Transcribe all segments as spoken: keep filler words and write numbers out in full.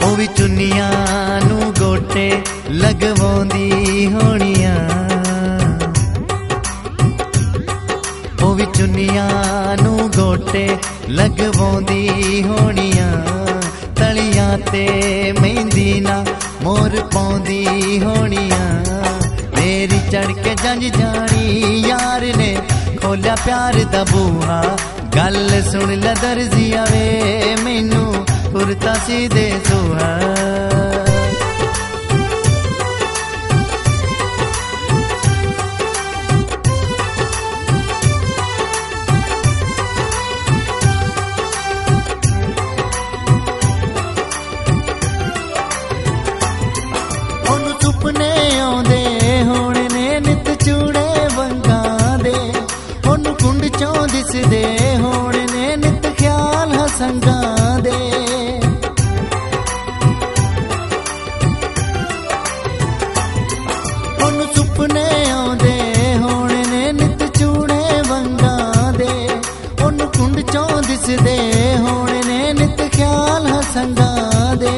ओ भी चुन्नियां नू गोटे लगवाउंदी होणियां, ओ भी चुन्नियां नू गोटे लगवाउंदी होणियां, तलियां ते मेहंदी ना मोर पाउंदी होणियां। मेरी चढ़ के जंज जानी यार ने खोलिया प्यार दा बूहा, गल सुन लै दर्जिया वे मैनू कुर्ता सी दे सोहा। ओनू सुपने आउंदे होण ने नित चूड़े वंगां दे, ओनू कुंड चों दिसदे होण ने नित ख्याल हसंगां दे। ओनू सुपने आउंदे होण ने नित चूड़े वंगां दे, ओनू कुंड चों दिसदे होण ने नित ख्याल हसंगां दे।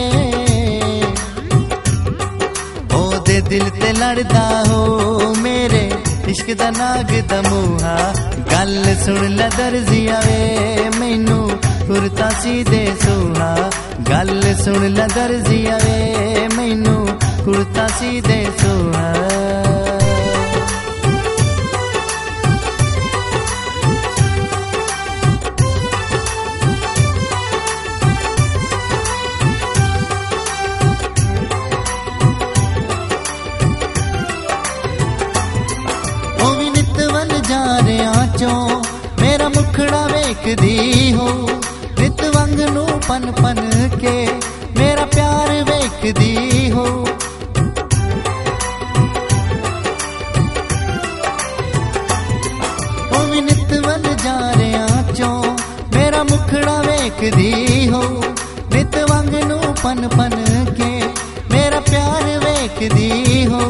ओदे दिल ते लड़दा हो मेरे इश्क दा नाग दा मूहा, गल सुन लै दर्जिया वे मैनू कुर्ता सी दे सोहा। गल सुन लै दर्जिया वे मैनू कुर्ता सी दे सोहा। मेरा मुखड़ा वेखदी हो नित वंग नू पन पन के, मेरा प्यार वेखदी हो। ओ भी नित वन जा रहा चो मेरा मुखड़ा वेखदी हो, नित वंग नू पन पन के, मेरा प्यार वेखदी हो।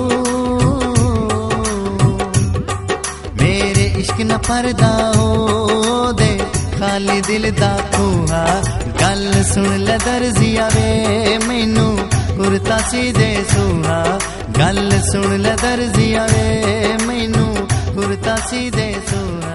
इश्क न परदा हो दे खाली दिल दा खूहा, गल सुन लै दर्जिया वे मैनू कुर्ता सी दे सोहा। गल सुन लै दर्जिया वे मैनू कुर्ता सी दे सोहा।